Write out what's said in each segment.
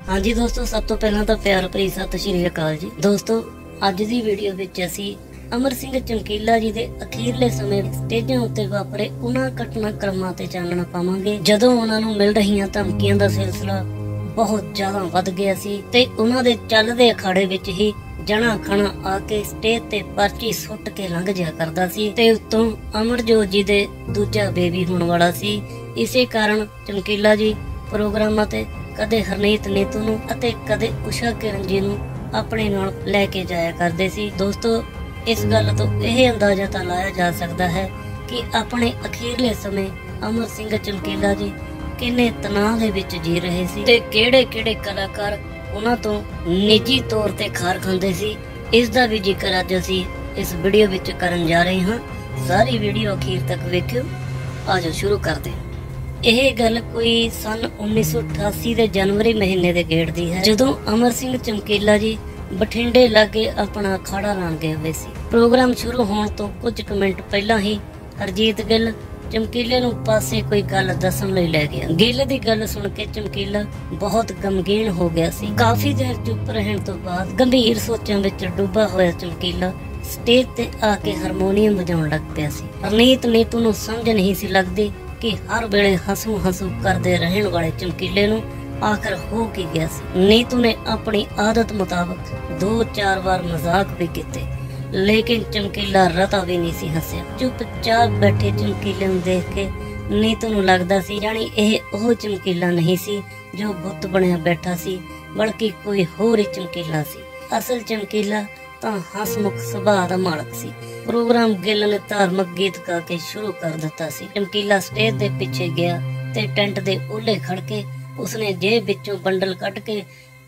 हाँ जी दोस्तों, सब तो पहला तो प्यार भरी सत श्री अकाल जी। दोस्तों ਅੱਜ ਦੀ ਵੀਡੀਓ ਵਿੱਚ ਅਸੀਂ ਅਮਰ ਸਿੰਘ ਚਮਕੀਲਾ ਜੀ ਦੇ ਅਖੀਰਲੇ ਸਮੇਂ ਸਟੇਜਾਂ ਉੱਤੇ ਵਾਪਰੇ ਉਹਨਾਂ ਘਟਨਾਕ੍ਰਮਾਂ ਤੇ ਚਾਨਣਾ ਪਾਵਾਂਗੇ ਜਦੋਂ ਉਹਨਾਂ ਨੂੰ ਮਿਲ ਰਹੀਆਂ ਧਮਕੀਆਂ ਦਾ ਸਿਲਸਿਲਾ ਬਹੁਤ ਜ਼ਿਆਦਾ ਵੱਧ ਗਿਆ ਸੀ ਤੇ ਉਹਨਾਂ ਦੇ ਚੱਲਦੇ ਅਖਾੜੇ ਵਿੱਚ ਹੀ ਜਣਾ ਖਣਾ ਆ ਕੇ ਸਟੇਜ ਤੇ ਪਰਚੀ ਸੁੱਟ ਕੇ ਲੰਘ ਜਾ ਕਰਦਾ ਸੀ ਤੇ ਉੱਤੋਂ ਅਮਰਜੋਤ ਜੀ ਦੇ ਦੂਜਾ ਬੇਬੀ ਹੋਣ ਵਾਲਾ ਸੀ। ਇਸੇ ਕਾਰਨ ਚਮਕੀਲਾ ਜੀ ਪ੍ਰੋਗਰਾਮਾਂ ਤੇ ਕਦੇ ਹਰਨੀਤ ਨੀਤੂ ਨੂੰ ਅਤੇ ਕਦੇ ਉਸ਼ਾ ਕਿਰਨ ਜੀ ਨੂੰ ਆਪਣੇ ਨਾਲ ਲੈ ਕੇ ਜਾਇਆ ਕਰਦੇ ਸੀ। ਦੋਸਤੋ ਇਸ ਗੱਲ ਤੋਂ ਇਹ ਅੰਦਾਜ਼ਾ ਤਾਂ ਲਾਇਆ ਜਾ ਸਕਦਾ ਹੈ ਕਿ ਆਪਣੇ ਅਖੀਰਲੇ ਸਮੇਂ ਅਮਰ ਸਿੰਘ ਚਮਕੀਲਾ ਜੀ ਕਿੰਨੇ ਤਣਾਅ ਦੇ ਵਿੱਚ ਜੀ ਰਹੇ ਸੀ ਤੇ ਕਿਹੜੇ ਕਲਾਕਾਰ ਉਹਨਾਂ ਤੋਂ ਨਿੱਜੀ ਤੌਰ ਤੇ ਖਾਰ ਖਾਂਦੇ ਸੀ। ਇਸ ਦਾ ਵੀ ਜ਼ਿਕਰ ਅੱਜ ਅਸੀਂ ਇਸ ਵੀਡੀਓ ਵਿੱਚ ਕਰਨ ਜਾ ਰਹੇ ਹਾਂ। ਸਾਰੀ ਵੀਡੀਓ ਅਖੀਰ ਤੱਕ ਵੇਖਿਓ। ਆਜੋ ਸ਼ੁਰੂ ਕਰਦੇ ਹਾਂ। ਇਹ ਗੱਲ ਕੋਈ ਸਨ 1988 ਦੇ ਜਨਵਰੀ ਮਹੀਨੇ ਦੇ ਗੇੜ ਦੀ ਹੈ ਜਦੋਂ ਅਮਰ ਸਿੰਘ ਚਮਕੀਲਾ ਜੀ ਬਠਿੰਡੇ ਲਾਗੇ ਆਪਣਾ ਅਖਾੜਾ ਲਾਉਣ ਗਏ ਹੋਏ ਸੀ। ਪ੍ਰੋਗਰਾਮ ਸ਼ੁਰੂ ਹੋਣ ਤੋਂ ਕੁਝ ਕੁ ਮਿੰਟ ਪਹਿਲਾਂ ਹੀ ਹਰਜੀਤ ਗਿੱਲ ਚਮਕੀਲੇ ਨੂੰ ਪਾਸੇ ਕੋਈ ਗੱਲ ਦੱਸਣ ਲਈ ਲੈ ਗਿਆ। ਗਿੱਲ ਦੀ ਗੱਲ ਸੁਣ ਕੇ ਚਮਕੀਲਾ ਬਹੁਤ ਗਮਗੀਨ ਹੋ ਗਿਆ ਸੀ। ਕਾਫੀ ਦੇਰ ਚੁੱਪ ਰਹਿਣ ਤੋਂ ਬਾਅਦ ਗੰਭੀਰ ਸੋਚਾਂ ਵਿੱਚ ਡੁੱਬਾ ਹੋਇਆ ਚਮਕੀਲਾ ਸਟੇਜ ਤੇ ਆ ਕੇ ਹਾਰਮੋਨੀਅਮ ਵਜਾਉਣ ਲੱਗ ਪਿਆ ਸੀ। ਹਰਨੀਤ ਨੀਤੂ ਨੂੰ ਸਮਝ ਨਹੀਂ ਸੀ ਲੱਗਦੀ ਕਿ ਹਰ ਵੇਲੇ ਹਸੂ ਕਰਦੇ ਰਹਿਣ ਵਾਲੇ ਚਮਕੀਲੇ ਨੂੰ ਆਖਰ ਹੋ ਕੀ ਗਿਆ ਸੀ। ਨੀਤੂ ਨੇ ਆਪਣੀ ਆਦਤ ਮੁਤਾਬਕ 2-4 ਵਾਰ ਮਜ਼ਾਕ ਵੀ ਕੀਤੇ ਲੇਕਿਨ ਚਮਕੀਲਾ ਰਤਾ ਵੀ ਨਹੀਂ ਸੀ ਹੱਸਿਆ। ਚੁੱਪਚਾਪ ਬੈਠੇ ਚਮਕੀਲੇ ਨੂੰ ਦੇਖ ਕੇ ਨੀਤੂ ਨੂੰ ਲੱਗਦਾ ਸੀ ਜਾਣੀ ਇਹ ਉਹ ਚਮਕੀਲਾ ਨਹੀਂ ਸੀ ਜੋ ਬੁੱਤ ਬਣਿਆ ਬੈਠਾ ਸੀ, ਬਲਕਿ ਕੋਈ ਹੋਰ ਹੀ ਚਮਕੀਲਾ ਸੀ। ਅਸਲ ਚਮਕੀਲਾ ਤਾਂ ਹਸਮੁਖ ਸੁਭਾਅ ਦਾ ਮਾਲਕ ਸੀ। ਪ੍ਰੋਗਰਾਮ ਗਿੱਲ ਨੇ ਧਾਰਮਿਕ ਗੀਤ ਗਾ ਕੇ ਸ਼ੁਰੂ ਕਰ ਦਿੱਤਾ ਸੀ। ਚਮਕੀਲਾ ਸਟੇਜ ਦੇ ਪਿੱਛੇ ਗਿਆ ਤੇ ਟੈਂਟ ਦੇ ਉਹਲੇ ਖੜ ਕੇ ਉਸਨੇ ਜੇਬ ਵਿੱਚੋਂ ਬੰਡਲ ਕੱਢ ਕੇ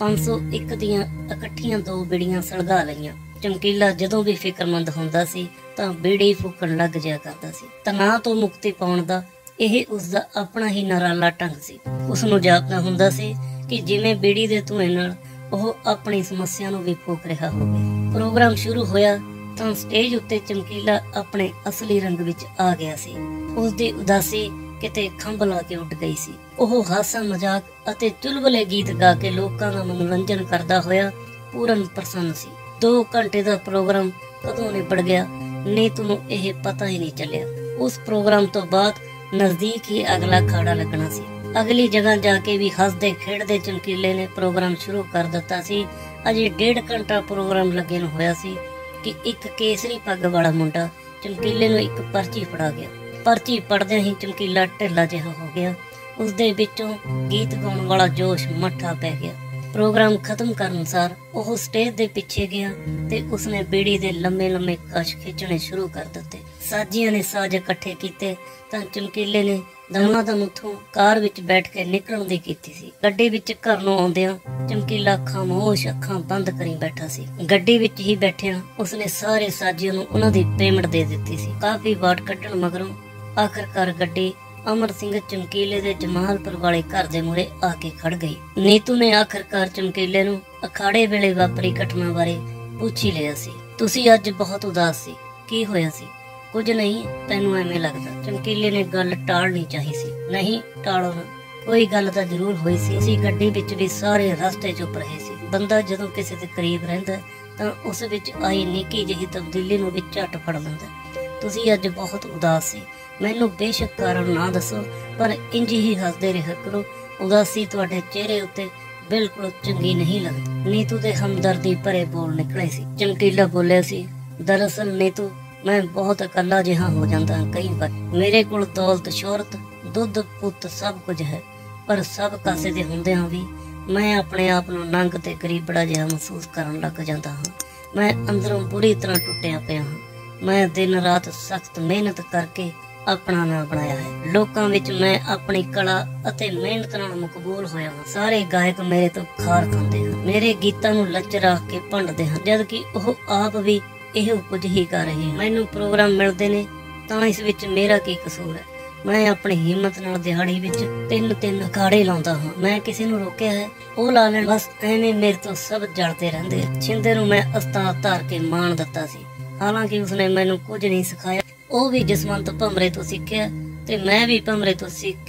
501 ਦੀਆਂ ਇਕੱਠੀਆਂ 2 ਬੀੜੀਆਂ ਸਲਗਾ ਲਈਆਂ। ਚਮਕੀਲਾ ਜਦੋਂ ਵੀ ਫਿਕਰਮੰਦ ਹੁੰਦਾ ਸੀ ਤਾਂ ਬੀੜੀ ਫੂਕਣ ਲੱਗ ਜਿਆ ਕਰਦਾ ਸੀ। ਤਣਾਅ ਤੋਂ ਮੁਕਤੀ ਪਾਉਣ ਦਾ ਇਹ ਉਸਦਾ ਆਪਣਾ ਹੀ ਨਰਾਲਾ ਢੰਗ ਸੀ। ਉਸਨੂੰ ਜਾਪਦਾ ਹੁੰਦਾ ਸੀ ਕਿ ਜਿਵੇਂ ਬੀੜੀ ਦੇ ਧੂਏ ਨਾਲ ਉਹ ਆਪਣੀ ਸਮੱਸਿਆ ਨੂੰ ਵੀ ਫੂਕ ਰਿਹਾ ਹੋਵੇ। ਪ੍ਰੋਗਰਾਮ ਸ਼ੁਰੂ ਹੋਇਆ ਤਾਂ ਸਟੇਜ ਉੱਤੇ ਚਮਕੀਲਾ ਆਪਣੇ ਅਸਲੀ ਰੰਗ ਵਿੱਚ ਆ ਗਿਆ ਸੀ। ਉਸਦੀ ਉਦਾਸੀ ਕਿਤੇ ਖੰਭ ਲਾ ਕੇ ਉੱਡ ਗਈ ਸੀ। ਉਹ ਹਾਸਾ ਮਜ਼ਾਕ ਅਤੇ ਚੁਲਬਲੇ ਗੀਤ ਗਾ ਕੇ ਲੋਕਾਂ ਦਾ ਮਨੋਰੰਜਨ ਕਰਦਾ ਹੋਇਆ ਪੂਰਨ ਪ੍ਰਸੰਨ ਸੀ। 2 ਘੰਟੇ ਦਾ ਪ੍ਰੋਗਰਾਮ ਕਦੋਂ ਨਿਬੜ ਗਿਆ ਨੀਤੂ ਨੂੰ ਇਹ ਪਤਾ ਹੀ ਨਹੀਂ ਚੱਲਿਆ। ਉਸ ਪ੍ਰੋਗਰਾਮ ਤੋਂ ਬਾਅਦ ਨਜ਼ਦੀਕ ਹੀ ਅਗਲਾ ਅਖਾੜਾ ਲੱਗਣਾ ਸੀ। ਅਗਲੀ ਜਗ੍ਹਾ ਜਾ ਕੇ ਵੀ ਹੱਸਦੇ ਖੇਡਦੇ ਚਮਕੀਲੇ ਨੇ ਪ੍ਰੋਗਰਾਮ ਸ਼ੁਰੂ ਕਰ ਦਿੱਤਾ ਸੀ। ਅਜੇ 1.5 ਘੰਟਾ ਪ੍ਰੋਗਰਾਮ ਲੱਗੇ ਨੂੰ ਹੋਇਆ ਸੀ ਕਿ ਇੱਕ ਕੇਸਰੀ ਪੱਗ ਵਾਲਾ ਮੁੰਡਾ ਚਮਕੀਲੇ ਨੂੰ ਇੱਕ ਪਰਚੀ ਫੜਾ ਗਿਆ। ਪਰਚੀ ਪੜਦਿਆਂ ਹੀ ਚਮਕੀਲਾ ਢਿੱਲਾ ਜਿਹਾ ਹੋ ਗਿਆ। ਉਸਦੇ ਵਿੱਚੋਂ ਗੀਤ ਗਾਉਣ ਵਾਲਾ ਜੋਸ਼ ਮੱਠਾ ਪੈ ਗਿਆ। ਪ੍ਰੋਗਰਾਮ ਖਤਮ ਕਰਨ ਸਾਰ ਉਹ ਸਟੇਜ ਦੇ ਪਿੱਛੇ ਗਿਆ ਤੇ ਉਸਨੇ ਬੀੜੀ ਦੇ ਲੰਮੇ ਕਸ਼ ਖਿੱਚਣੇ ਸ਼ੁਰੂ ਕਰ ਦਿੱਤੇ। ਸਾਜੀਆਂ ਨੇ ਸਾਜ਼ ਇਕੱਠੇ ਕੀਤੇ ਤਾਂ ਚਮਕੀਲੇ ਨੇ ਦਮ ਉੱਥੋਂ ਕਾਰ ਵਿੱਚ ਬੈਠ ਕੇ ਨਿਕਲਣ ਦੀ ਕੀਤੀ ਸੀ। ਗੱਡੀ ਵਿੱਚ ਘਰ ਨੂੰ ਆਉਂਦਿਆਂ ਚਮਕੀਲਾ ਖਾਮੋਸ਼ ਅੱਖਾਂ ਬੰਦ ਕਰੀ ਬੈਠਾ ਸੀ। ਗੱਡੀ ਵਿੱਚ ਹੀ ਬੈਠਿਆਂ ਉਸਨੇ ਸਾਰੇ ਸਾਜੀਆਂ ਨੂੰ ਉਹਨਾਂ ਦੀ ਪੇਮੈਂਟ ਦੇ ਦਿੱਤੀ ਸੀ। ਕਾਫੀ ਵਾਟ ਕੱਢਣ ਮਗਰੋਂ ਆਖਰਕਾਰ ਗੱਡੀ ਅਮਰ ਸਿੰਘ ਚਮਕੀਲੇ ਦੇ ਜਮਾਲਪੁਰ ਵਾਲੇ ਘਰ ਦੇ ਮੂਹਰੇ ਆ ਕੇ ਖੜ ਗਈ। ਨੀਤੂ ਨੇ ਆਖਰਕਾਰ ਚਮਕੀਲੇ ਨੂੰ ਅਖਾੜੇ ਵੇਲੇ ਵਾਪਰੀ ਘਟਨਾ ਬਾਰੇ ਪੁੱਛ ਹੀ ਲਿਆ ਸੀ। ਤੁਸੀਂ ਅੱਜ ਬਹੁਤ ਉਦਾਸ ਸੀ, ਕੀ ਹੋਇਆ ਸੀ? ਕੁਝ ਨਹੀਂ, ਤੈਨੂੰ ਐਵੇਂ ਲੱਗਦਾ। ਚਮਕੀਲੇ ਨੇ ਗੱਲ ਟਾਲਣੀ ਚਾਹੀ ਸੀ। ਨਹੀਂ ਟਾਲੋ ਨਾ, ਕੋਈ ਗੱਲ ਤਾਂ ਜ਼ਰੂਰ ਹੋਈ ਸੀ। ਅਸੀਂ ਗੱਡੀ ਵਿੱਚ ਵੀ ਸਾਰੇ ਰਸਤੇ ਚੁੱਪ ਰਹੇ ਸੀ। ਬੰਦਾ ਜਦੋਂ ਕਿਸੇ ਦੇ ਕਰੀਬ ਰਹਿੰਦਾ ਤਾਂ ਉਸ ਵਿੱਚ ਆਈ ਨਿੱਕੀ ਜਿਹੀ ਤਬਦੀਲੀ ਨੂੰ ਵੀ ਝੱਟ ਫੜ ਲੈਂਦਾ। ਤੁਸੀਂ ਅੱਜ ਬਹੁਤ ਉਦਾਸ ਸੀ। ਮੈਨੂੰ ਬੇਸ਼ੱਕ ਕਾਰਨ ਨਾ ਦੱਸੋ, ਪਰ ਇੰਜ ਹੀ ਹੱਸਦੇ ਰਿਹਾ ਕਰੋ। ਉਦਾਸੀ ਤੁਹਾਡੇ ਚਿਹਰੇ ਉੱਤੇ ਬਿਲਕੁਲ ਚੰਗੀ ਨਹੀਂ ਲੱਗਦੀ। ਨੀਤੂ ਦੇ ਹਮਦਰਦੀ ਭਰੇ ਬੋਲ ਨਿਕਲੇ ਸੀ। ਚਮਕੀਲਾ ਬੋਲਿਆ ਸੀ, ਦਰਅਸਲ ਨੀਤੂ ਮੈਂ ਬਹੁਤ ਇਕੱਲਾ ਜਿਹਾ ਹੋ ਜਾਂਦਾ ਕਈ ਵਾਰ। ਮੇਰੇ ਕੋਲ ਦੌਲਤ ਸ਼ੋਹਰਤ ਦੁੱਧ ਪੁੱਤ ਸਭ ਕੁਝ ਹੈ, ਪਰ ਸਭ ਕਾਸੇ ਦੇ ਹੁੰਦਿਆਂ ਵੀ ਮੈਂ ਆਪਣੇ ਆਪ ਨੂੰ ਨੰਗ ਤੇ ਗਰੀਬੜਾ ਜਿਹਾ ਮਹਿਸੂਸ ਕਰਨ ਲੱਗ ਜਾਂਦਾ ਹਾਂ। ਮੈਂ ਅੰਦਰੋਂ ਬੁਰੀ ਤਰ੍ਹਾਂ ਟੁੱਟਿਆ ਪਿਆ ਹਾਂ। ਮੈਂ ਦਿਨ ਰਾਤ ਸਖਤ ਮਿਹਨਤ ਕਰਕੇ ਆਪਣਾ ਨਾਂ ਬਣਾਇਆ ਹੈ। ਲੋਕਾਂ ਵਿੱਚ ਮੈਂ ਆਪਣੀ ਕਲਾ ਅਤੇ ਮਿਹਨਤ ਨਾਲ ਮਕਬੂਲ ਹੋਇਆ ਹਾਂ। ਸਾਰੇ ਗਾਇਕ ਮੇਰੇ ਤੋਂ ਖਾਰ ਖਾਂਦੇ ਹਨ, ਮੇਰੇ ਗੀਤਾਂ ਨੂੰ ਲੱਚ ਰੱਖ ਕੇ ਭੰਡਦੇ ਹਨ, ਜਦ ਕਿ ਉਹ ਆਪ ਵੀ ਇਹੋ ਕੁਝ ਹੀ ਕਰ ਰਹੇ ਹਨ। ਮੈਨੂੰ ਪ੍ਰੋਗਰਾਮ ਮਿਲਦੇ ਨੇ ਤਾਂ ਇਸ ਵਿੱਚ ਮੇਰਾ ਕੀ ਕਸੂਰ ਹੈ? ਮੈਂ ਆਪਣੀ ਹਿੰਮਤ ਨਾਲ ਦਿਹਾੜੀ ਵਿੱਚ 3 ਅਖਾੜੇ ਲਾਉਂਦਾ ਹਾਂ। ਮੈਂ ਕਿਸੇ ਨੂੰ ਰੋਕਿਆ ਹੈ? ਉਹ ਲਾ ਲੈਣ ਬਸ। ਐਵੇਂ ਮੇਰੇ ਤੋਂ ਸਭ ਜਲਦੇ ਰਹਿੰਦੇ ਆ। ਛਿੰਦੇ ਨੂੰ ਮੈਂ ਉਸਤਾਦ ਧਾਰ ਕੇ ਮਾਣ ਦਿੱਤਾ ਸੀ, ਹਾਲਾਂਕਿ ਉਸਨੇ ਮੈਨੂੰ ਕੁਝ ਨਹੀਂ ਸਿਖਾਇਆ। ਉਹ ਵੀ ਜਸਵੰਤ ਭਮਰੇ ਤੋਂ ਸਿੱਖਿਆ ਤੇ ਮੈਂ ਵੀ ਭਮਰੇ ਤੋਂ ਸਿੱਖ ਕੇ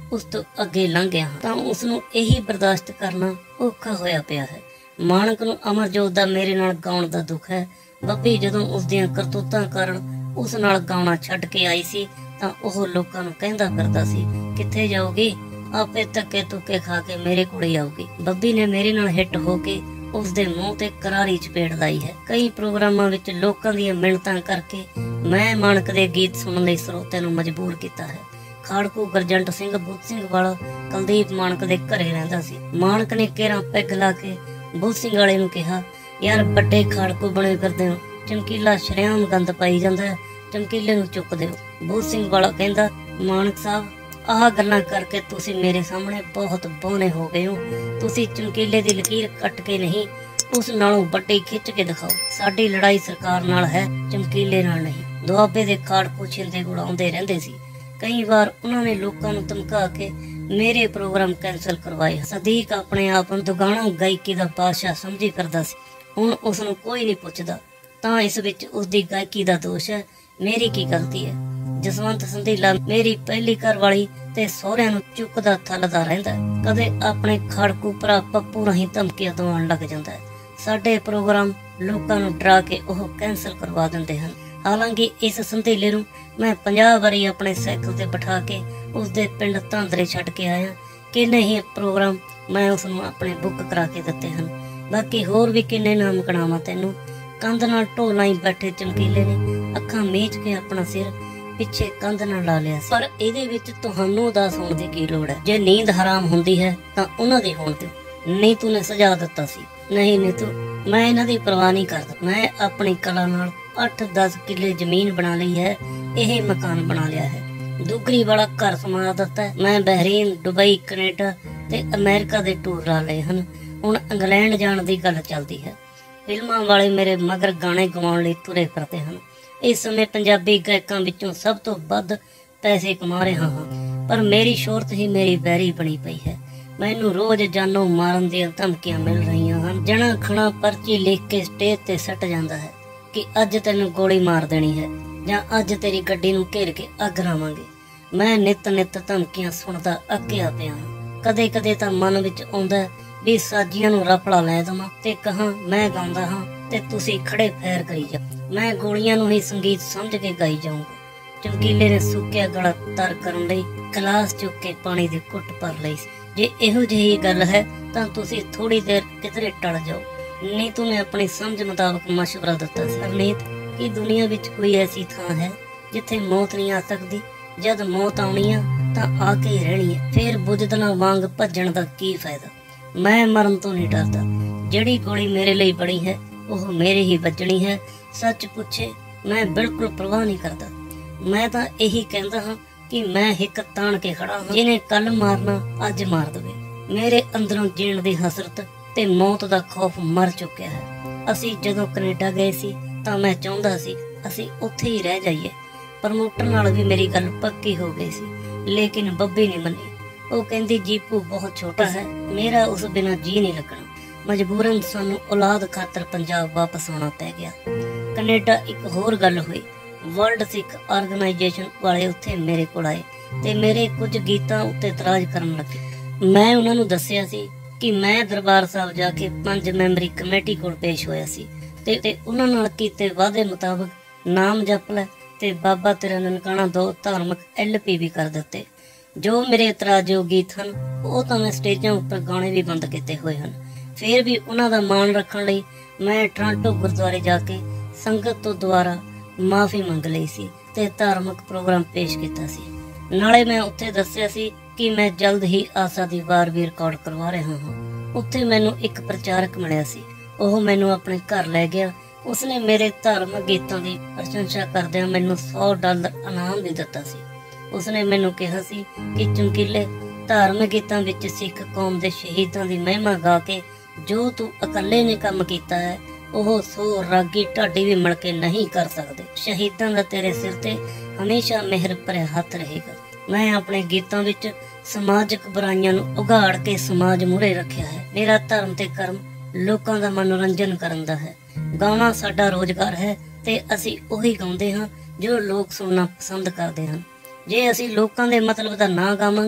ਉਸ ਤੋਂ ਅੱਗੇ ਲੰਘ ਗਿਆ ਹਾਂ ਤਾਂ ਉਸ ਨੂੰ ਇਹੀ ਬਰਦਾਸ਼ਤ ਕਰਨਾ ਔਖਾ ਹੋਇਆ ਪਿਆ ਹੈ। ਮਾਣਕ ਨੂੰ ਅਮਰਜੋਤ ਦਾ ਮੇਰੇ ਨਾਲ ਗਾਉਣ ਦਾ ਦੁੱਖ ਹੈ। ਬੱਬੀ ਜਦੋਂ ਉਸ ਦੀਆਂ ਕਰਤੂਤਾਂ ਕਾਰਨ ਉਸ ਨਾਲ ਗਾਉਣਾ ਛੱਡ ਕੇ ਆਈ ਸੀ ਤਾਂ ਉਹ ਲੋਕਾਂ ਨੂੰ ਕਹਿੰਦਾ ਫਿਰਦਾ ਸੀ, ਕਿੱਥੇ ਜਾਊਗੀ, ਆਪੇ ਧੱਕੇ ਧੁੱਕੇ ਖਾ ਕੇ ਮੇਰੇ ਕੋਲ ਹੀ ਆਊਗੀ। ਬੱਬੀ ਨੇ ਮੇਰੇ ਨਾਲ ਹਿੱਟ ਹੋ ਕੇ ਉਸ ਦੇ ਮੂੰਹ ਤੇ ਕਰਾਰੀ ਚਪੇੜ ਲਾਈ ਹੈ। ਕਈ ਪ੍ਰੋਗਰਾਮਾਂ ਵਿੱਚ ਲੋਕਾਂ ਦੀਆਂ ਮਿਹਨਤਾਂ ਕਰਕੇ ਮੈਂ ਮਾਣਕ ਦੇ ਗੀਤ ਸੁਣਨ ਲਈ ਸਰੋਤਿਆਂ ਨੂੰ ਮਜਬੂਰ ਕੀਤਾ ਹੈ। ਖਾੜਕੂ ਗਰਜੰਟ ਸਿੰਘ ਬੁੱਧ ਸਿੰਘ ਵਾਲਾ ਕੁਲਦੀਪ ਮਾਣਕ ਦੇ ਘਰੇ ਰਹਿੰਦਾ ਸੀ। ਮਾਣਕ ਨੇ ਕੇਰਾਂ ਪੈਗ ਲਾ ਕੇ ਬੁੱਧ ਸਿੰਘ ਵਾਲੇ ਨੂੰ ਕਿਹਾ, ਯਾਰ ਵੱਡੇ ਖਾੜਕੂ ਬਣੇ ਫਿਰਦੇ ਹੋ, ਚਮਕੀਲਾ ਸ਼ਰੇਆਮ ਗੰਦ ਪਾਈ ਜਾਂਦਾ ਹੈ, ਚਮਕੀਲੇ ਨੂੰ ਚੁੱਕ ਦਿਓ। ਬੁੱਧ ਸਿੰਘ ਵਾਲਾ ਕਹਿੰਦਾ, ਮਾਣਕ ਸਾਹਿਬ ਆਹ ਗੱਲਾਂ ਕਰਕੇ ਤੁਸੀਂ ਮੇਰੇ ਸਾਹਮਣੇ ਬਹੁਤ ਬੋਨੇ ਹੋ ਗਏ ਹੋ। ਤੁਸੀਂ ਚਮਕੀਲੇ ਦੀ ਲਕੀਰ ਕੱਟ ਕੇ ਨਹੀਂ, ਉਸ ਨਾਲੋਂ ਵੱਡੀ ਖਿੱਚ ਕੇ ਦਿਖਾਓ। ਸਾਡੀ ਲੜਾਈ ਸਰਕਾਰ ਨਾਲ ਹੈ, ਚਮਕੀਲੇ ਨਾਲ ਨਹੀਂ। ਦੁਆਬੇ ਦੇ ਖਾੜਕੂ ਛਿੰਦੇ ਗੁੜਾਉਂਦੇ ਰਹਿੰਦੇ ਸੀ। ਕਈ ਵਾਰ ਉਹਨਾਂ ਨੇ ਲੋਕਾਂ ਨੂੰ ਧਮਕਾ ਕੇ ਮੇਰੇ ਪ੍ਰੋਗਰਾਮ ਕੈਂਸਲ ਕਰਵਾਏ। ਸਦੀਕ ਆਪਣੇ ਆਪ ਨੂੰ ਦੁਗਾਣਾ ਗਾਇਕੀ ਦਾ ਬਾਦਸ਼ਾਹ ਸਮਝੀ ਕਰਦਾ ਸੀ। ਹੁਣ ਉਸ ਨੂੰ ਕੋਈ ਨਹੀਂ ਪੁੱਛਦਾ ਤਾਂ ਇਸ ਵਿੱਚ ਉਸ ਦੀ ਗਾਇਕੀ ਦਾ ਦੋਸ਼ ਹੈ, ਮੇਰੀ ਕੀ ਗਲਤੀ ਹੈ। ਜਸਵੰਤ ਸੰਧੀਲਾ ਮੇਰੀ ਪਹਿਲੀ ਘਰ ਵਾਲੀ ਤੇ ਸਹੁਰਿਆਂ ਨੂੰ ਚੁੱਕਦਾ ਥੱਲਦਾ ਰਹਿੰਦਾ ਹੈ। ਕਦੇ ਆਪਣੇ ਖਾੜਕੂ ਭਰਾ ਪੱਪੂ ਰਾਹੀਂ ਧਮਕੀਆਂ ਦਵਾਉਣ ਲੱਗ ਜਾਂਦਾ ਹੈ। ਸਾਡੇ ਪ੍ਰੋਗਰਾਮ ਲੋਕਾਂ ਨੂੰ ਡਰਾ ਕੇ ਉਹ ਕੈਂਸਲ ਕਰਵਾ ਦਿੰਦੇ ਹਨ। ਹਾਲਾਂਕਿ ਇਸ ਸੰਧੀਲੇ ਨੂੰ ਮੈਂ 50 ਵਾਰੀ ਆਪਣੇ ਸਾਈਕਲ ਤੇ ਬਿਠਾ ਕੇ ਉਸ ਦੇ ਪਿੰਡ ਧਾਂਦਰੇ ਛੱਡ ਕੇ ਆਇਆ। ਕਿੰਨੇ ਹੀ ਪ੍ਰੋਗਰਾਮ ਮੈਂ ਉਸ ਨੂੰ ਆਪਣੇ ਬੁੱਕ ਕਰਾ ਕੇ ਦਿੱਤੇ ਹਨ। ਬਾਕੀ ਹੋਰ ਵੀ ਕਿੰਨੇ ਨਾਮ ਗਣਾਵਾਂ ਤੈਨੂੰ। ਕੰਧ ਨਾਲ ਢੋਲਾਂ ਹੀ ਬੈਠੇ ਚਮਕੀਲੇ ਨੇ ਅੱਖਾਂ ਮੀਚ ਕੇ ਆਪਣਾ ਸਿਰ ਪਿੱਛੇ ਕੰਧ ਨਾਲ ਲਾ ਲਿਆ ਸੀ। ਪਰ ਇਹਦੇ ਵਿੱਚ ਤੁਹਾਨੂੰ ਉਦਾਸ ਹੋਣ ਦੀ ਕੀ ਲੋੜ ਹੈ। ਜੇ ਨੀਂਦ ਹਰਾਮ ਹੁੰਦੀ ਹੈ ਤਾਂ ਉਹਨਾਂ ਦੀ ਹੋਣ ਦਿਓ। ਨੀਤੂ ਨੇ ਸੁਝਾ ਦਿੱਤਾ ਸੀ, ਨਹੀਂ ਨੀਤੂ, ਮੈਂ ਇਹਨਾਂ ਦੀ ਪਰਵਾਹ ਨਹੀਂ ਕਰਦਾ। ਮੈਂ ਆਪਣੀ ਕਲਾ ਨਾਲ 8-10 ਕਿੱਲੇ ਜ਼ਮੀਨ ਬਣਾ ਲਈ ਹੈ, ਇਹ ਮਕਾਨ ਬਣਾ ਲਿਆ ਹੈ, ਦੁਗਰੀ ਵਾਲਾ ਘਰ ਸਮਾ ਦਿੱਤਾ ਹੈ। ਮੈਂ ਬਹਿਰੀਨ, ਦੁਬਈ, ਕੈਨੇਡਾ ਤੇ ਅਮਰੀਕਾ ਦੇ ਟੂਰ ਲਾ ਲਏ ਹਨ। ਹੁਣ ਇੰਗਲੈਂਡ ਜਾਣ ਦੀ ਗੱਲ ਚੱਲਦੀ ਹੈ। ਫਿਲਮਾਂ ਵਾਲੇ ਮੇਰੇ ਮਗਰ ਗਾਣੇ ਗਵਾਉਣ ਲਈ ਤੁਰੇ ਫਿਰਦੇ ਹਨ। ਇਸ ਸਮੇਂ ਪੰਜਾਬੀ ਗਾਇਕਾਂ ਵਿੱਚੋਂ ਸਭ ਤੋਂ ਵੱਧ ਪੈਸੇ ਕਮਾ ਰਿਹਾ ਹਾਂ, ਪਰ ਮੇਰੀ ਸ਼ੋਹਰਤ ਹੀ ਮੇਰੀ ਬੈਰੀ ਬਣੀ ਪਈ ਹੈ। ਮੈਨੂੰ ਰੋਜ਼ ਜਾਨੋਂ ਮਾਰਨ ਦੀਆਂ ਧਮਕੀਆਂ ਮਿਲ ਰਹੀਆਂ ਹਨ। ਜਣਾ ਖਣਾ ਪਰਚੀ ਲਿਖ ਕੇ ਸਟੇਜ ਤੇ ਸੱਟ ਜਾਂਦਾ ਹੈ ਕਿ ਅੱਜ ਤੈਨੂੰ ਗੋਲੀ ਮਾਰ ਦੇਣੀ ਹੈ ਜਾਂ ਅੱਜ ਤੇਰੀ ਗੱਡੀ ਨੂੰ ਘੇਰ ਕੇ ਅੱਗ ਲਾਵਾਂਗੇ। ਮੈਂ ਨਿਤ ਧਮਕੀਆਂ ਸੁਣਦਾ ਅੱਕਿਆ ਪਿਆ ਹਾਂ। ਕਦੇ ਕਦੇ ਤਾਂ ਮਨ ਵਿੱਚ ਆਉਂਦਾ ਵੀ ਸਾਜੀਆਂ ਨੂੰ ਰਪੜਾ ਲੈ ਦੇਵਾਂ ਤੇ ਕਹਾਂ ਮੈਂ ਗਾਉਂਦਾ ਹਾਂ ਤੇ ਤੁਸੀਂ ਖੜੇ ਫੈਰ ਕਰੀ ਜਾਓ। ਮੈਂ ਗੋਲੀਆਂ ਨੂੰ ਹੀ ਸੰਗੀਤ ਸਮਝ ਕੇ ਗਾਈ ਜਾਊਂਗਾ। ਚਮਕੀਲੇ ਨੇ ਸੁੱਕਿਆ ਗਲਾ ਤਰ ਕਰਨ ਲਈ ਗਲਾਸ ਚੁੱਕ ਕੇ ਪਾਣੀ ਦੀ ਘੁੱਟ ਭਰ ਲਈ ਸੀ। ਜੇ ਇਹੋ ਜਿਹੀ ਗੱਲ ਹੈ ਤਾਂ ਤੁਸੀਂ ਥੋੜੀ ਦੇਰ ਕਿਧਰੇ ਟਲ ਜਾਓ। ਨੀਤੂ ਨੇ ਆਪਣੀ ਸਮਝ ਮੁਤਾਬਕ ਮਸ਼ਵਰਾ ਦਿੱਤਾ ਸੀ। ਹਰਨੀਤ, ਕੀ ਦੁਨੀਆ ਵਿੱਚ ਕੋਈ ਐਸੀ ਥਾਂ ਹੈ ਜਿੱਥੇ ਮੌਤ ਨਹੀਂ ਆ ਸਕਦੀ? ਜਦ ਮੌਤ ਆਉਣੀ ਆ ਤਾਂ ਆ ਕੇ ਹੀ ਰਹਿਣੀ ਹੈ, ਫੇਰ ਬੁਝਦਲਾਂ ਵਾਂਗ ਭੱਜਣ ਦਾ ਕੀ ਫਾਇਦਾ। ਮੈਂ ਮਰਨ ਤੋਂ ਨਹੀਂ ਡਰਦਾ। ਜਿਹੜੀ ਗੋਲੀ ਮੇਰੇ ਲਈ ਬਣੀ ਹੈ ਉਹ ਮੇਰੇ ਹੀ ਵੱਜਣੀ ਹੈ। ਸੱਚ ਪੁੱਛੇ ਮੈਂ ਬਿਲਕੁਲ ਪਰਵਾਹ ਨਹੀਂ ਕਰਦਾ। ਮੈਂ ਤਾਂ ਇਹੀ ਕਹਿੰਦਾ ਹਾਂ ਕਿ ਮੈਂ ਹਿੱਕ ਤਾਣ ਕੇ ਖੜਾ ਹਾਂ। ਜਿਹਨੇ ਕੱਲ ਮਾਰਨਾ ਅੱਜ ਮਾਰ ਦਵੇ। ਮੇਰੇ ਅੰਦਰੋਂ ਜੀਣ ਦੀ ਹਸਰਤ ਤੇ ਮੌਤ ਦਾ ਖੌਫ ਮਰ ਚੁੱਕਿਆ ਹੈ। ਅਸੀਂ ਜਦੋਂ ਕੈਨੇਡਾ ਗਏ ਸੀ ਤਾਂ ਮੈਂ ਚਾਹੁੰਦਾ ਸੀ ਅਸੀਂ ਉੱਥੇ ਹੀ ਰਹਿ ਜਾਈਏ। ਪ੍ਰਮੋਟਰ ਨਾਲ ਵੀ ਮੇਰੀ ਗੱਲ ਪੱਕੀ ਹੋ ਗਈ ਸੀ, ਲੇਕਿਨ ਬੱਬੀ ਨਹੀਂ ਮੰਨੀ। ਉਹ ਕਹਿੰਦੀ ਜੀਪੂ ਬਹੁਤ ਛੋਟਾ ਹੈ, ਮੇਰਾ ਉਸ ਬਿਨਾਂ ਜੀ ਨਹੀਂ ਲੱਗਣਾ। ਮਜਬੂਰਨ ਸਾਨੂੰ ਔਲਾਦ ਖਾਤਰ ਪੰਜਾਬ ਵਾਪਸ ਆਉਣਾ ਪੈ ਗਿਆ। ਕੈਨੇਡਾ ਇੱਕ ਹੋਰ ਗੱਲ ਹੋਈ। ਵਰਲਡ ਸਿੱਖ ਆਰਗੇਨਾਈਜੇਸ਼ਨ ਵਾਲੇ ਉੱਥੇ ਮੇਰੇ ਕੋਲ ਆਏ ਤੇ ਮੇਰੇ ਕੁਝ ਗੀਤਾਂ ਉੱਤੇ ਇਤਰਾਜ਼ ਕਰਨ ਲੱਗੇ। ਮੈਂ ਉਹਨਾਂ ਨੂੰ ਦੱਸਿਆ ਸੀ ਕਿ ਮੈਂ ਦਰਬਾਰ ਸਾਹਿਬ ਜਾ ਕੇ 5 ਮੈਂਬਰੀ ਕਮੇਟੀ ਕੋਲ ਪੇਸ਼ ਹੋਇਆ ਸੀ ਤੇ ਉਹਨਾਂ ਨਾਲ ਕੀਤੇ ਵਾਅਦੇ ਮੁਤਾਬਕ ਨਾਮ ਜਪ ਲੈ ਤੇ ਬਾਬਾ ਤੇਰਾ ਨਨਕਾਣਾ 2 ਧਾਰਮਿਕ LP ਵੀ ਕਰ ਦਿੱਤੇ। ਜੋ ਮੇਰੇ ਇਤਰਾਜ਼ਯੋਗ ਗੀਤ ਹਨ ਉਹ ਤਾਂ ਮੈਂ ਸਟੇਜਾਂ ਉੱਪਰ ਗਾਣੇ ਵੀ ਬੰਦ ਕੀਤੇ ਹੋਏ ਹਨ। ਫਿਰ ਵੀ ਉਹਨਾਂ ਦਾ ਮਾਣ ਰੱਖਣ ਲਈ ਮੈਂ ਟੋਰਾਂਟੋ ਗੁਰਦੁਆਰੇ ਜਾ ਕੇ ਸੰਗਤ ਤੋਂ ਦੁਆਰਾ ਮਾਫੀ ਮੰਗ ਲਈ ਸੀ ਤੇ ਧਾਰਮਿਕ ਪ੍ਰੋਗਰਾਮ ਪੇਸ਼ ਕੀਤਾ ਸੀ। ਨਾਲੇ ਮੈਂ ਉੱਥੇ ਦੱਸਿਆ ਸੀ ਕਿ ਮੈਂ ਜਲਦ ਹੀ ਆਸਾ ਦੀ ਵਾਰ ਵੀ ਰਿਕਾਰਡ ਕਰਵਾ ਰਿਹਾ ਹਾਂ। ਉੱਥੇ ਮੈਨੂੰ ਇੱਕ ਪ੍ਰਚਾਰਕ ਮਿਲਿਆ ਸੀ। ਉਹ ਮੈਨੂੰ ਆਪਣੇ ਘਰ ਲੈ ਗਿਆ। ਉਸਨੇ ਮੇਰੇ ਧਾਰਮਿਕ ਗੀਤਾਂ ਦੀ ਪ੍ਰਸ਼ੰਸਾ ਕਰਦਿਆਂ ਮੈਨੂੰ $100 ਇਨਾਮ ਵੀ ਦਿੱਤਾ ਸੀ। ਉਸਨੇ ਮੈਨੂੰ ਕਿਹਾ ਸੀ ਕਿ ਚਮਕੀਲੇ, ਧਾਰਮਿਕ ਗੀਤਾਂ ਵਿੱਚ ਸਿੱਖ ਕੌਮ ਦੇ ਸ਼ਹੀਦਾਂ ਦੀ ਮਹਿਮਾ ਗਾ ਕੇ ਜੋ ਤੂੰ ਇਕੱਲੇ ਨੇ ਕੰਮ ਕੀਤਾ ਹੈ ਉਹ 100 ਰਾਗੀ ਢਾਡੀ ਵੀ ਮਿਲ ਕੇ ਨਹੀਂ ਕਰ ਸਕਦੇ। ਸ਼ਹੀਦਾਂ ਦਾ ਤੇਰੇ ਸਿਰ ਤੇ ਹਮੇਸ਼ਾ ਮਿਹਰ ਭਰਿਆ ਹੱਥ ਰਹੇਗਾ। ਮੈਂ ਆਪਣੇ ਗੀਤਾਂ ਵਿੱਚ ਸਮਾਜਿਕ ਬੁਰਾਈਆਂ ਨੂੰ ਉਘਾੜ ਕੇ ਸਮਾਜ ਮੂਹਰੇ ਰੱਖਿਆ ਹੈ। ਮੇਰਾ ਧਰਮ ਤੇ ਕਰਮ ਲੋਕਾਂ ਦਾ ਮਨੋਰੰਜਨ ਕਰਨ ਦਾ ਹੈ। ਗਾਉਣਾ ਸਾਡਾ ਰੋਜ਼ਗਾਰ ਹੈ ਤੇ ਅਸੀਂ ਉਹੀ ਗਾਉਂਦੇ ਹਾਂ ਜੋ ਲੋਕ ਸੁਣਨਾ ਪਸੰਦ ਕਰਦੇ ਹਨ। ਜੇ ਅਸੀਂ ਲੋਕਾਂ ਦੇ ਮਤਲਬ ਦਾ ਨਾ ਗਾਵਾਂਗੇ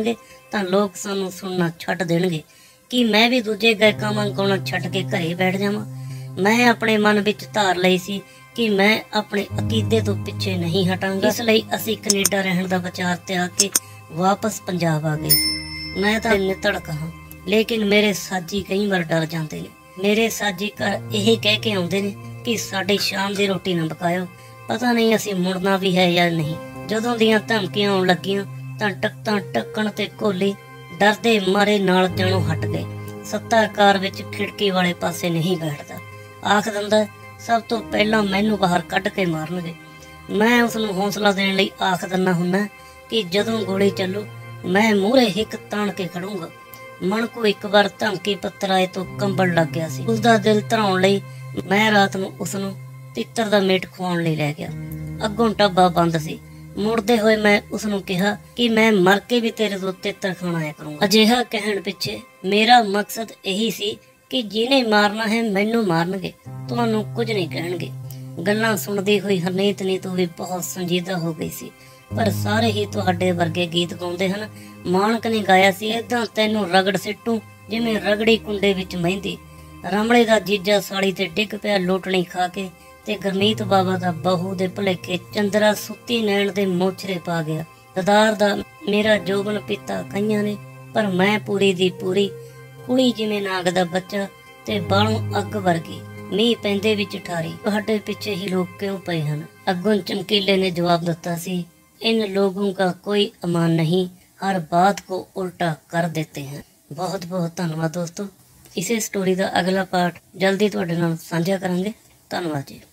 ਤਾਂ ਲੋਕ ਸਾਨੂੰ ਸੁਣਨਾ ਛੱਡ ਦੇਣਗੇ। ਕਿ ਮੈਂ ਵੀ ਦੂਜੇ ਗਾਇਕਾਂ ਵਾਂਗ ਗਾਉਣਾ ਛੱਡ ਕੇ ਘਰੇ ਬੈਠ ਜਾਵਾਂ? ਮੈਂ ਆਪਣੇ ਮਨ ਵਿੱਚ ਧਾਰ ਲਈ ਸੀ ਕਿ ਮੈਂ ਆਪਣੇ ਅਕੀਦੇ ਤੋਂ ਪਿੱਛੇ ਨਹੀਂ ਹਟਾਂਗਾ। ਇਸ ਲਈ ਅਸੀਂ ਕੈਨੇਡਾ ਰਹਿਣ ਦਾ ਵਿਚਾਰ ਤਿਆਗ ਕੇ ਵਾਪਸ ਪੰਜਾਬ ਆ ਗਏ ਸੀ। ਮੈਂ ਤਾਂ ਨਿਤੜਕ ਹਾਂ, ਲੇਕਿਨ ਮੇਰੇ ਸਾਜੀ ਕਈ ਵਾਰ ਡਰ ਜਾਂਦੇ ਨੇ। ਮੇਰੇ ਸਾਜੀ ਘਰ ਇਹ ਕਹਿ ਕੇ ਆਉਂਦੇ ਨੇ ਕਿ ਸਾਡੀ ਸ਼ਾਮ ਦੀ ਰੋਟੀ ਨਾ ਪਕਾਇਓ, ਪਤਾ ਨਹੀਂ ਅਸੀਂ ਮੁੜਨਾ ਵੀ ਹੈ ਜਾਂ ਨਹੀਂ। ਜਦੋਂ ਦੀਆਂ ਧਮਕੀਆਂ ਆਉਣ ਲੱਗੀਆਂ ਤਾਂ ਟੱਕਾਂ ਟੱਕਣ ਤੇ ਕੋਲੀ ਡਰਦੇ ਮਾਰੇ ਨਾਲ ਜਾਣੋਂ ਹਟ ਗਏ। ਸੱਤਾਕਾਰ ਵਿੱਚ ਖਿੜਕੀ ਵਾਲੇ ਪਾਸੇ ਨਹੀਂ ਬੈਠਦਾ, ਆਖ ਦਿੰਦਾ ਸਭ ਤੋਂ ਪਹਿਲਾਂ ਮੈਨੂੰ ਬਾਹਰ ਕੱਢ ਕੇ ਮਾਰਨਗੇ। ਮੈਂ ਉਸ ਨੂੰ ਹੌਸਲਾ ਦੇਣ ਲਈ ਆਖ ਦਿੰਦਾ ਹੁੰਦਾ ਕਿ ਜਦੋਂ ਗੋਲੀ ਚੱਲੂ ਮੈਂ ਮੂਹਰੇ ਹਿੱਕ ਤਾਣ ਕੇ ਖੜੂੰਗਾ। ਮਨ ਕੋ ਇੱਕ ਵਾਰ ਧਮਕੀ ਪੱਤਰ ਆਏ ਤੋਂ ਕੰਬਣ ਲੱਗ ਗਿਆ ਸੀ। ਉਸਦਾ ਦਿਲ ਧਰਾਉਣ ਲਈ ਮੈਂ ਰਾਤ ਨੂੰ ਉਸ ਨੂੰ ਤਿੱਤਰ ਦਾ ਮੀਟ ਖਵਾਉਣ ਲਈ ਲੈ ਗਿਆ। ਅੱਗੋਂ ਟੱਬਾ ਬੰਦ ਸੀ। ਮੁੜਦੇ ਹੋਏ ਮੈਂ ਉਸ ਨੂੰ ਕਿਹਾ ਕਿ ਮੈਂ ਮਰ ਕੇ ਵੀ ਤੇਰੇ ਤੋਂ ਤਿੱਤਰ ਖਾਣਾ ਕਰੂੰਗਾ। ਅਜਿਹਾ ਕਹਿਣ ਪਿੱਛੇ ਮੇਰਾ ਮਕਸਦ ਇਹੀ ਸੀ ਕਿ ਜਿਹਨੇ ਮਾਰਨਾ ਹੈ ਮੈਨੂੰ ਮਾਰਨਗੇ, ਤੁਹਾਨੂੰ ਕੁਝ ਨਹੀਂ ਕਹਿਣਗੇ। ਗੱਲਾਂ ਸੁਣਦੀ ਹੋਈ ਹਰਨੀਤ ਨੀ ਤੂੰ ਵੀ ਬਹੁਤ ਸੰਜੀਦਾ ਹੋ ਗਈ ਸੀ, ਪਰ ਸਾਰੇ ਹੀ ਤੁਹਾਡੇ ਵਰਗੇ ਗੀਤ ਗਾਉਂਦੇ ਹਨ। ਮਾਨਕ ਨੇ ਗਾਇਆ ਸੀ, ਏਦਾਂ ਤੈਨੂੰ ਰਗੜ ਸਿੱਟੂ ਜਿਵੇਂ ਰਗੜੀ ਕੁੰਡੇ ਵਿੱਚ ਮਹਿੰਦੀ। ਰਮਲੇ ਦਾ ਜੀਜਾ ਸਾਲੀ ਤੇ ਡਿੱਗ ਪਿਆ ਲੋਟਣੀ ਖਾ ਕੇ, ਤੇ ਗੁਰਮੀਤ ਬਾਬਾ ਦਾ ਬਹੂ ਦੇ ਭੁਲੇਖੇ ਚੰਦਰਾ ਸੁੱਤੀ ਨੈਣ ਦੇ ਮੋਛਰੇ ਪਾ ਗਿਆ। ਦਦਾਰ ਦਾ ਮੇਰਾ ਜੋਬਨ ਪੀਤਾ ਕਈਆਂ ਨੇ, ਪਰ ਮੈਂ ਪੂਰੀ ਦੀ ਪੂਰੀ ਕੁੜੀ ਜਿਵੇਂ ਨਾਗ ਦਾ ਬੱਚਾ ਤੇ ਬਾਲੋਂ ਅੱਗ ਵਰਗੀ ਮੀਂਹ ਪੈਂਦੇ ਵਿੱਚ ਠਾਰੀ। ਤੁਹਾਡੇ ਪਿੱਛੇ ਹੀ ਲੋਕ ਕਿਉਂ ਪਏ ਹਨ? ਅੱਗੋਂ ਚਮਕੀਲੇ ਨੇ ਜਵਾਬ ਦਿੱਤਾ ਸੀ, इन लोगों का कोई अमान नहीं, हर बात को उल्टा कर देते हैं। बहुत बहुत धन्यवाद दोस्तों। इसे स्टोरी का अगला पार्ट जल्दी तुहाडे नाल सांझा करांगे। धन्यवाद जी।